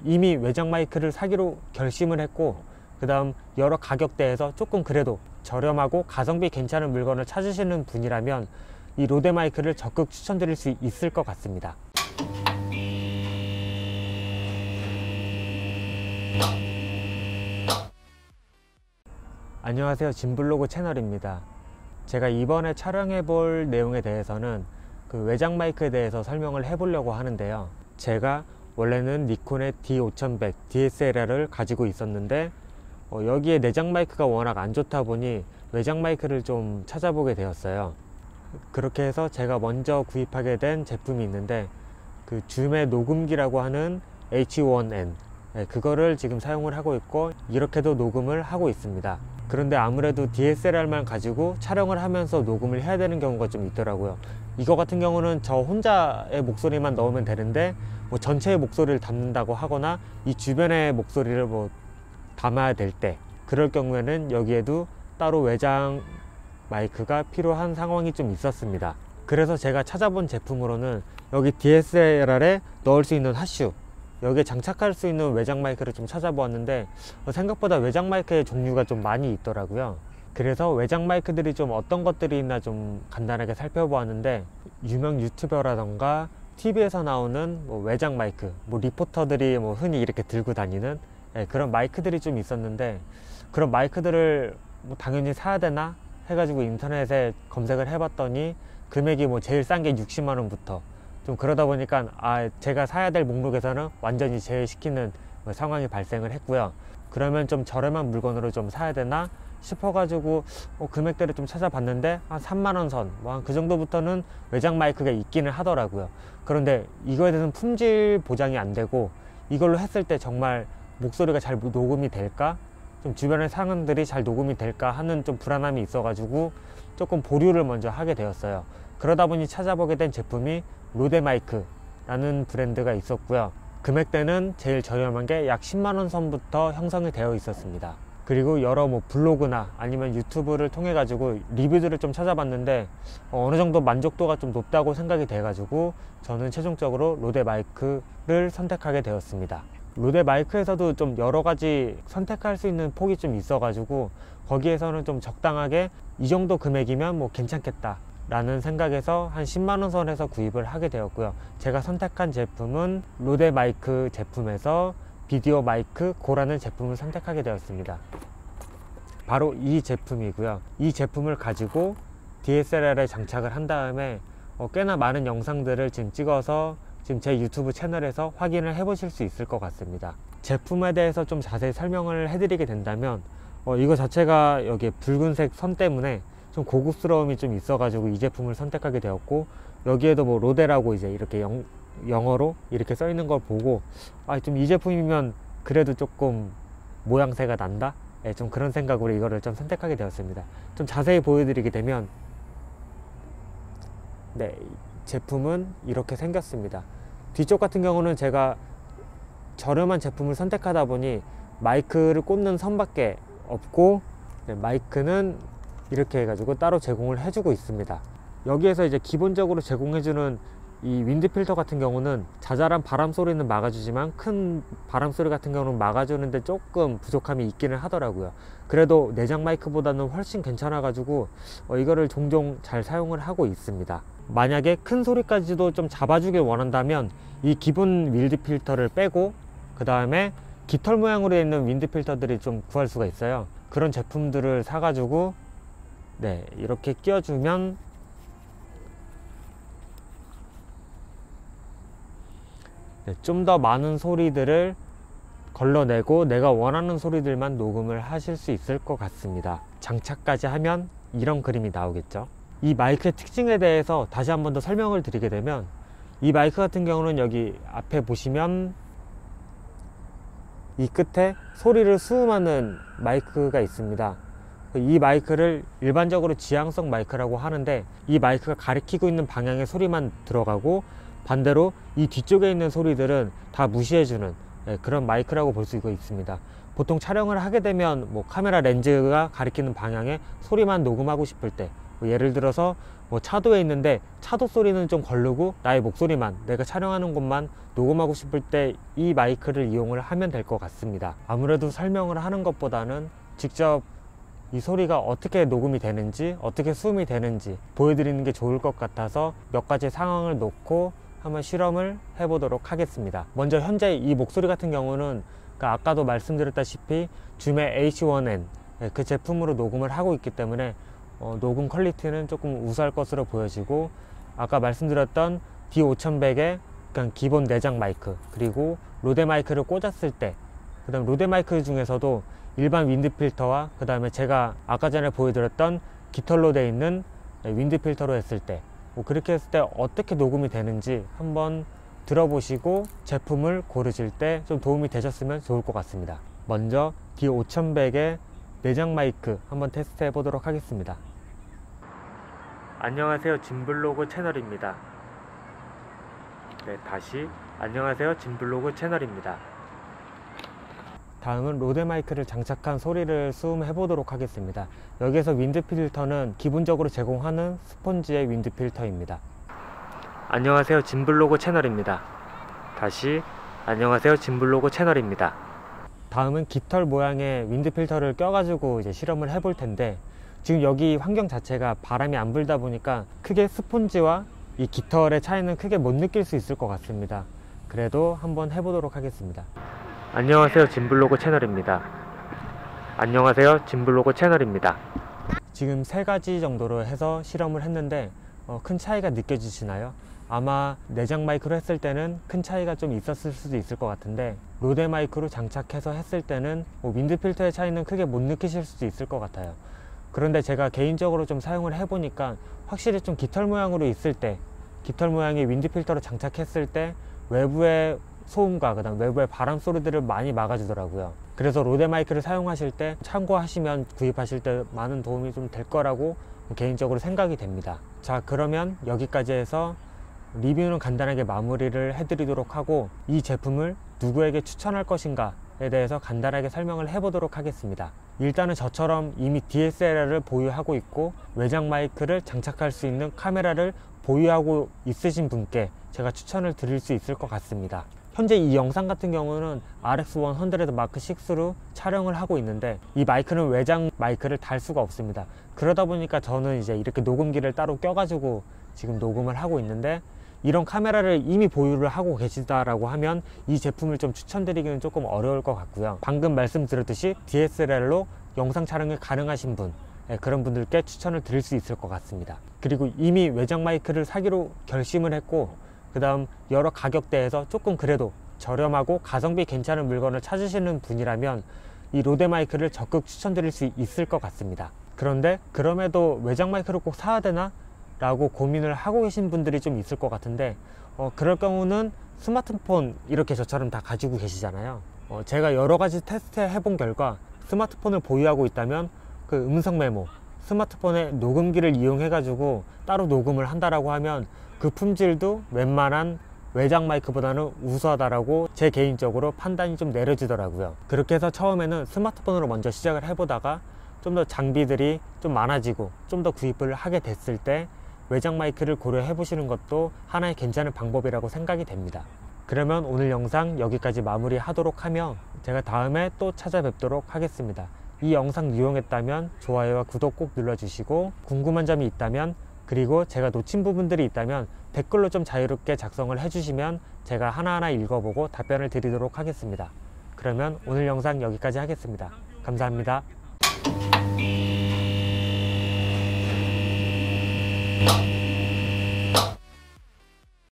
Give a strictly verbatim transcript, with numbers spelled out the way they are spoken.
이미 외장 마이크를 사기로 결심을 했고, 그 다음 여러 가격대에서 조금 그래도 저렴하고 가성비 괜찮은 물건을 찾으시는 분이라면 이 로데 마이크를 적극 추천드릴 수 있을 것 같습니다. 안녕하세요, 진블로그 채널입니다. 제가 이번에 촬영해 볼 내용에 대해서는 그 외장 마이크에 대해서 설명을 해 보려고 하는데요. 제가 원래는 니콘의 디 오천백 디에스엘알을 가지고 있었는데 어, 여기에 내장 마이크가 워낙 안 좋다 보니 외장 마이크를 좀 찾아보게 되었어요. 그렇게 해서 제가 먼저 구입하게 된 제품이 있는데 그 줌의 녹음기라고 하는 에이치 원 엔, 네, 그거를 지금 사용을 하고 있고 이렇게도 녹음을 하고 있습니다. 그런데 아무래도 디에스엘알만 가지고 촬영을 하면서 녹음을 해야 되는 경우가 좀 있더라고요. 이거 같은 경우는 저 혼자의 목소리만 넣으면 되는데 뭐 전체의 목소리를 담는다고 하거나 이 주변의 목소리를 뭐 담아야 될 때, 그럴 경우에는 여기에도 따로 외장 마이크가 필요한 상황이 좀 있었습니다. 그래서 제가 찾아본 제품으로는 여기 디에스엘알에 넣을 수 있는 핫슈, 여기에 장착할 수 있는 외장 마이크를 좀 찾아보았는데 생각보다 외장 마이크의 종류가 좀 많이 있더라고요. 그래서 외장 마이크들이 좀 어떤 것들이 있나 좀 간단하게 살펴보았는데, 유명 유튜버라던가 티비에서 나오는 뭐 외장 마이크, 뭐 리포터들이 뭐 흔히 이렇게 들고 다니는, 네, 그런 마이크들이 좀 있었는데, 그런 마이크들을 뭐 당연히 사야 되나 해가지고 인터넷에 검색을 해봤더니 금액이 뭐 제일 싼 게 육십만 원부터 좀 그러다 보니까 아 제가 사야 될 목록에서는 완전히 제외시키는 뭐 상황이 발생을 했고요. 그러면 좀 저렴한 물건으로 좀 사야 되나 싶어가지고 어, 금액대를 좀 찾아봤는데 한 삼만 원 선, 뭐 한 그 정도부터는 외장 마이크가 있기는 하더라고요. 그런데 이거에 대해서는 품질 보장이 안 되고 이걸로 했을 때 정말 목소리가 잘 녹음이 될까, 좀 주변의 상황들이 잘 녹음이 될까 하는 좀 불안함이 있어가지고 조금 보류를 먼저 하게 되었어요. 그러다 보니 찾아보게 된 제품이 로데 마이크라는 브랜드가 있었고요. 금액대는 제일 저렴한 게 약 십만 원 선부터 형성이 되어 있었습니다. 그리고 여러 뭐 블로그나 아니면 유튜브를 통해 가지고 리뷰들을 좀 찾아봤는데 어, 어느 정도 만족도가 좀 높다고 생각이 돼 가지고 저는 최종적으로 로데 마이크를 선택하게 되었습니다. 로데 마이크에서도 좀 여러 가지 선택할 수 있는 폭이 좀 있어 가지고 거기에서는 좀 적당하게 이 정도 금액이면 뭐 괜찮겠다 라는 생각에서 한 십만 원 선에서 구입을 하게 되었고요. 제가 선택한 제품은 로데 마이크 제품에서 비디오 마이크 고라는 제품을 선택하게 되었습니다. 바로 이 제품이고요. 이 제품을 가지고 디에스엘알에 장착을 한 다음에 어, 꽤나 많은 영상들을 지금 찍어서 지금 제 유튜브 채널에서 확인을 해 보실 수 있을 것 같습니다. 제품에 대해서 좀 자세히 설명을 해 드리게 된다면 어, 이거 자체가 여기 붉은색 선 때문에 좀 고급스러움이 좀 있어 가지고 이 제품을 선택하게 되었고, 여기에도 뭐 로데라고 이제 이렇게 영, 영어로 이렇게 써 있는 걸 보고 아 좀 이 제품이면 그래도 조금 모양새가 난다, 네, 좀 그런 생각으로 이거를 좀 선택하게 되었습니다. 좀 자세히 보여드리게 되면 네, 제품은 이렇게 생겼습니다. 뒤쪽 같은 경우는 제가 저렴한 제품을 선택하다 보니 마이크를 꽂는 선밖에 없고, 네, 마이크는 이렇게 해가지고 따로 제공을 해주고 있습니다. 여기에서 이제 기본적으로 제공해주는 이 윈드 필터 같은 경우는 자잘한 바람 소리는 막아주지만 큰 바람 소리 같은 경우는 막아주는데 조금 부족함이 있기는 하더라고요. 그래도 내장 마이크보다는 훨씬 괜찮아 가지고 어, 이거를 종종 잘 사용을 하고 있습니다. 만약에 큰 소리까지도 좀 잡아주길 원한다면 이 기본 윈드 필터를 빼고 그 다음에 깃털 모양으로 있는 윈드 필터들이 좀 구할 수가 있어요. 그런 제품들을 사가지고 네, 이렇게 끼워주면 네, 좀 더 많은 소리들을 걸러내고 내가 원하는 소리들만 녹음을 하실 수 있을 것 같습니다. 장착까지 하면 이런 그림이 나오겠죠. 이 마이크의 특징에 대해서 다시 한 번 더 설명을 드리게 되면, 이 마이크 같은 경우는 여기 앞에 보시면 이 끝에 소리를 수음하는 마이크가 있습니다. 이 마이크를 일반적으로 지향성 마이크라고 하는데, 이 마이크가 가리키고 있는 방향의 소리만 들어가고 반대로 이 뒤쪽에 있는 소리들은 다 무시해주는 그런 마이크라고 볼 수 있습니다. 보통 촬영을 하게 되면 뭐 카메라 렌즈가 가리키는 방향의 소리만 녹음하고 싶을 때, 뭐 예를 들어서 뭐 차도에 있는데 차도 소리는 좀 걸르고 나의 목소리만, 내가 촬영하는 곳만 녹음하고 싶을 때 이 마이크를 이용을 하면 될 것 같습니다. 아무래도 설명을 하는 것보다는 직접 이 소리가 어떻게 녹음이 되는지, 어떻게 수음이 되는지 보여드리는 게 좋을 것 같아서 몇 가지 상황을 놓고 한번 실험을 해보도록 하겠습니다. 먼저 현재 이 목소리 같은 경우는 그러니까 아까도 말씀드렸다시피 줌의 에이치 원 엔 그 제품으로 녹음을 하고 있기 때문에 어, 녹음 퀄리티는 조금 우수할 것으로 보여지고, 아까 말씀드렸던 디 오천백의 그냥 기본 내장 마이크, 그리고 로데 마이크를 꽂았을 때, 그 다음 로데 마이크 중에서도 일반 윈드 필터와 그 다음에 제가 아까 전에 보여드렸던 깃털로 되어 있는 윈드 필터로 했을 때, 뭐 그렇게 했을 때 어떻게 녹음이 되는지 한번 들어보시고 제품을 고르실 때 좀 도움이 되셨으면 좋을 것 같습니다. 먼저 디 오천백의 내장 마이크 한번 테스트 해 보도록 하겠습니다. 안녕하세요, 짐블로그 채널입니다. 네, 다시 안녕하세요, 짐블로그 채널입니다. 다음은 로데 마이크를 장착한 소리를 수음해 보도록 하겠습니다. 여기에서 윈드 필터는 기본적으로 제공하는 스폰지의 윈드 필터입니다. 안녕하세요, 짐블로그 채널입니다. 다시 안녕하세요, 짐블로그 채널입니다. 다음은 깃털 모양의 윈드 필터를 껴가지고 이제 실험을 해볼 텐데, 지금 여기 환경 자체가 바람이 안 불다 보니까 크게 스폰지와 이 깃털의 차이는 크게 못 느낄 수 있을 것 같습니다. 그래도 한번 해보도록 하겠습니다. 안녕하세요, 짐블로그 채널입니다. 안녕하세요, 짐블로그 채널입니다. 지금 세 가지 정도로 해서 실험을 했는데 어, 큰 차이가 느껴지시나요? 아마 내장 마이크로 했을 때는 큰 차이가 좀 있었을 수도 있을 것 같은데, 로데 마이크로 장착해서 했을 때는 뭐 윈드 필터의 차이는 크게 못 느끼실 수도 있을 것 같아요. 그런데 제가 개인적으로 좀 사용을 해보니까 확실히 좀 깃털 모양으로 있을 때, 깃털 모양의 윈드 필터로 장착했을 때 외부의 소음과 그 다음 외부의 바람 소리들을 많이 막아주더라고요. 그래서 로데 마이크를 사용하실 때 참고하시면 구입하실 때 많은 도움이 좀 될 거라고 개인적으로 생각이 됩니다. 자, 그러면 여기까지 해서 리뷰는 간단하게 마무리를 해드리도록 하고, 이 제품을 누구에게 추천할 것인가에 대해서 간단하게 설명을 해보도록 하겠습니다. 일단은 저처럼 이미 디에스엘알을 보유하고 있고 외장 마이크를 장착할 수 있는 카메라를 보유하고 있으신 분께 제가 추천을 드릴 수 있을 것 같습니다. 현재 이 영상 같은 경우는 알엑스 백 마크 식스로 촬영을 하고 있는데, 이 마이크는 외장 마이크를 달 수가 없습니다. 그러다 보니까 저는 이제 이렇게 녹음기를 따로 껴가지고 지금 녹음을 하고 있는데, 이런 카메라를 이미 보유를 하고 계시다라고 하면 이 제품을 좀 추천드리기는 조금 어려울 것 같고요. 방금 말씀드렸듯이 디에스엘알로 영상 촬영이 가능하신 분, 그런 분들께 추천을 드릴 수 있을 것 같습니다. 그리고 이미 외장 마이크를 사기로 결심을 했고, 그 다음 여러 가격대에서 조금 그래도 저렴하고 가성비 괜찮은 물건을 찾으시는 분이라면 이 로데 마이크를 적극 추천드릴 수 있을 것 같습니다. 그런데 그럼에도 외장 마이크를 꼭 사야 되나? 라고 고민을 하고 계신 분들이 좀 있을 것 같은데, 어, 그럴 경우는 스마트폰 이렇게 저처럼 다 가지고 계시잖아요. 어, 제가 여러 가지 테스트 해본 결과 스마트폰을 보유하고 있다면 그 음성 메모, 스마트폰의 녹음기를 이용해 가지고 따로 녹음을 한다라고 하면 그 품질도 웬만한 외장 마이크보다는 우수하다라고 제 개인적으로 판단이 좀 내려지더라고요. 그렇게 해서 처음에는 스마트폰으로 먼저 시작을 해보다가 좀 더 장비들이 좀 많아지고 좀 더 구입을 하게 됐을 때 외장 마이크를 고려해 보시는 것도 하나의 괜찮은 방법이라고 생각이 됩니다. 그러면 오늘 영상 여기까지 마무리 하도록 하며 제가 다음에 또 찾아뵙도록 하겠습니다. 이 영상 유용했다면 좋아요와 구독 꼭 눌러주시고, 궁금한 점이 있다면, 그리고 제가 놓친 부분들이 있다면 댓글로 좀 자유롭게 작성을 해주시면 제가 하나하나 읽어보고 답변을 드리도록 하겠습니다. 그러면 오늘 영상 여기까지 하겠습니다. 감사합니다.